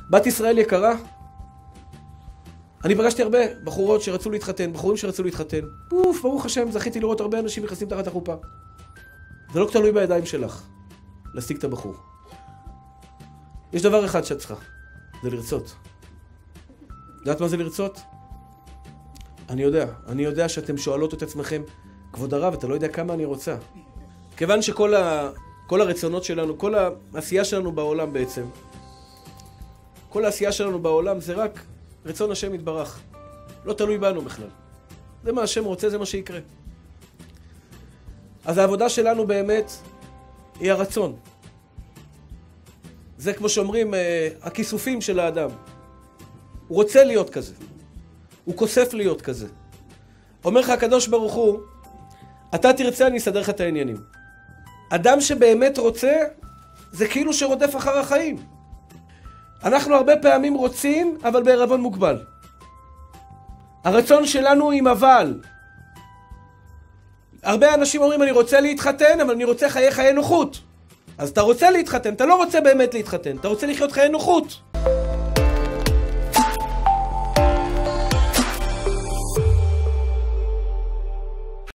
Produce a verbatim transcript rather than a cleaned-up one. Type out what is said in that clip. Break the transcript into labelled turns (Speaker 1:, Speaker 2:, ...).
Speaker 1: בת ישראל יקרה, אני פגשתי הרבה בחורות שרצו להתחתן, בחורים שרצו להתחתן. פוף, ברוך השם, זכיתי לראות הרבה אנשים נכנסים תחת החופה. זה לא תלוי בידיים שלך, להשיג את הבחור. יש דבר אחד שאת צריכה, זה לרצות. יודעת מה זה לרצות? אני יודע, אני יודע שאתם שואלות את עצמכם, כבוד הרב, אתה לא יודע כמה אני רוצה. כיוון שכל ה... כל הרצונות שלנו, כל העשייה שלנו בעולם בעצם, כל העשייה שלנו בעולם זה רק רצון השם יתברך. לא תלוי בנו בכלל. זה מה השם רוצה, זה מה שיקרה. אז העבודה שלנו באמת היא הרצון. זה כמו שאומרים, הכיסופים של האדם. הוא רוצה להיות כזה. הוא כוסף להיות כזה. אומר לך הקדוש ברוך הוא, אתה תרצה, אני אסדר לך את העניינים. אדם שבאמת רוצה, זה כאילו שרודף אחר החיים. אנחנו הרבה פעמים רוצים, אבל בערבון מוגבל. הרצון שלנו עם אבל. הרבה אנשים אומרים, אני רוצה להתחתן, אבל אני רוצה חיי חיי נוחות. אז אתה רוצה להתחתן, אתה לא רוצה באמת להתחתן, אתה רוצה לחיות חיי נוחות.